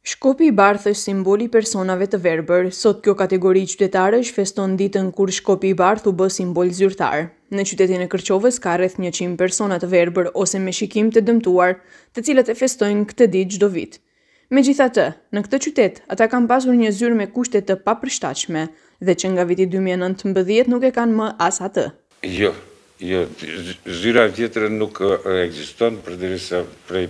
Shkopi i Bardhë është simboli i personave të verbër. Sot kjo kategori qytetarësh feston ditën kur Shkopi i Bardhë u bë simbol zyrtar. Në qytetin e Kërqovës ka rreth 100 persona të verbër ose me shikim të dëmtuar, të cilët e festojnë këtë ditë çdo vit. Megjithatë, në këtë qytet, ata kanë pasur një zyrë me kushte të papërshtatshme dhe që nga viti 2019 nuk e kanë më as atë. Jo, zyra vjetër nuk ekziston përderisa prej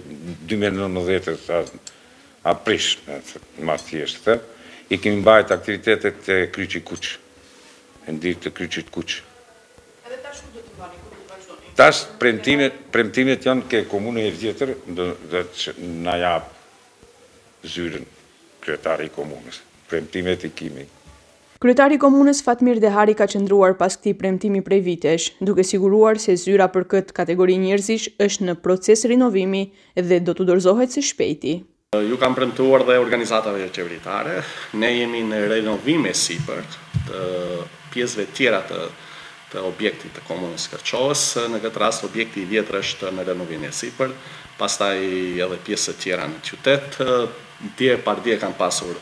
2019 aprish, ma thjeshtë, i kemi mbajt aktivitetet të Kryqi Kuq, e ndirë të Kryqit Kuq. Edhe tash ku do të bani, ku do të vazhdoni? Tash premtimet janë ke komune e vjetër dhe që na japë zyrën kryetari i komunës. Premtimet i kimi. Kryetari i komunës Fatmir Dehari ka qëndruar pas këtij premtimi prej vitesh, duke siguruar se zyra për këtë kategori njerëzish është në proces rinovimi dhe do të dorëzohet së shpejti. Ju kam premtuar dhe organizatave qeveritare, ne jemi në renovime sipër të pjesëve tjera të objektit të komunës Kërqovës. Në këtë rast objekti i vjetër është në renovime sipër, pastaj edhe pjesë tjera në qytet. Dje par dje kam pasur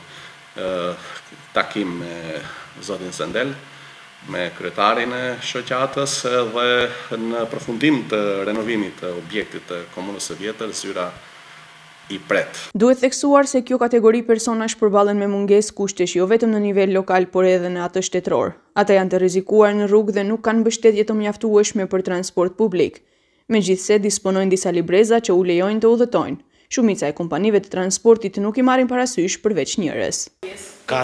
takim me zotin Zendel, me kryetarin e shoqatës dhe në përfundim të renovimit të objektit të komunës së vjetër, zyra i pret. Duhet theksuar se kjo kategori personash përballen me mungesë kushtesh jo vetëm në nivel lokal, por edhe në atë shtetëror. Ata janë të rrezikuar në rrugë dhe nuk kanë mbështetje të mjaftueshme për transport publik. Megjithse disponojnë disa libreza që u lejojnë të udhëtojnë. Shumica e kompanive të transportit nuk i marrin parasysh përveç njërës. Ka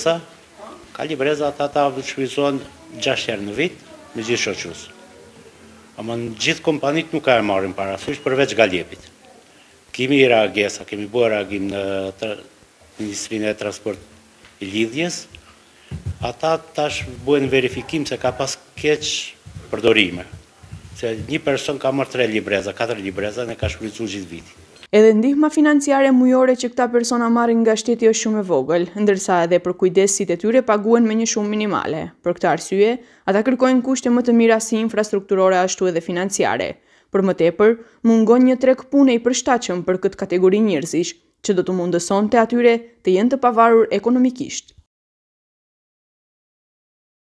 libreza ata shfrytëzohen 6 herë në vit me gjithë shoqës. Ama në gjithë kompanit nuk ka e marrin parasysh përveç Galjepit. Kemi reagesa, kemi bërë reagim në Ministrinë e Transport i Lidhjes. Ata tash bëjnë verifikim se ka pas keq përdorime. Se një person ka marrë 3 libreza, 4 libreza dhe ka shfrytzuar gjithë vitin. Edhe ndihma financiare mujore që këta persona marrin nga shteti është shumë e vogël, ndërsa edhe për kujdesit e tyre paguhen me një shumë minimale. Për këtë arsye, ata kërkojnë kushte më të mira si infrastrukturore ashtu edhe financiare. Për më tepër, mungon një treg pune i përshtatshëm për këtë kategori njerëzish, që do të mundësonte atyre të jenë të pavarur ekonomikisht.